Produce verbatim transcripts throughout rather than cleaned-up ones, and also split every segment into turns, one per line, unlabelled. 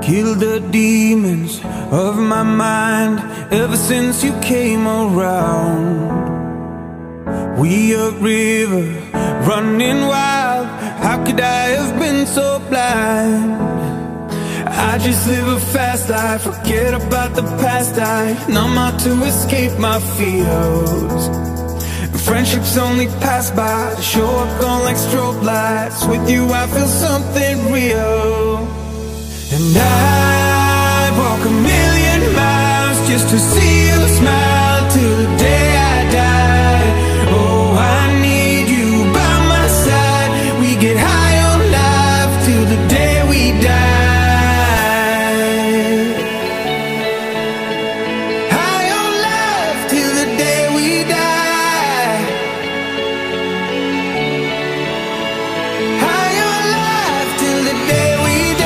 Killed the demons of my mind ever since you came around. We a river running wild, how could I have been so blind? I just live a fast life, forget about the past. I numb out to escape my fears. Friendships only pass by, show up gone like strobe lights. With you I feel something real. And I walk a million miles just to see you smile till the day I die. Oh, I need you by my side. We get high on life till the day we die. High on life till the day we die. High on life till the day we die.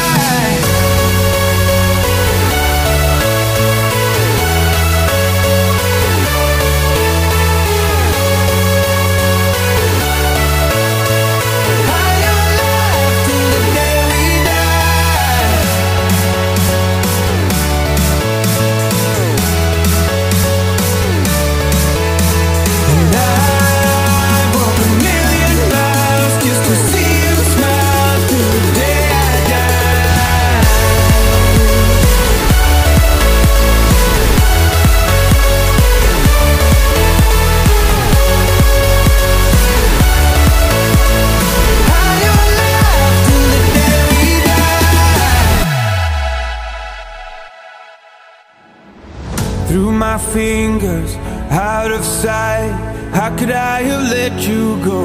Through my fingers, out of sight, how could I have let you go?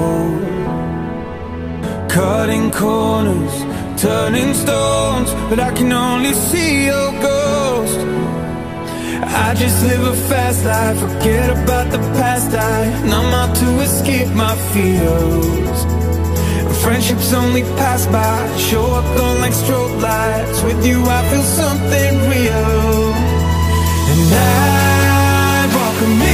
Cutting corners, turning stones, but I can only see your ghost. I just live a fast life, forget about the past. I numb out to escape my fears. Friendships only pass by, show up gone like strobe lights. With you I feel something real. And I walk a million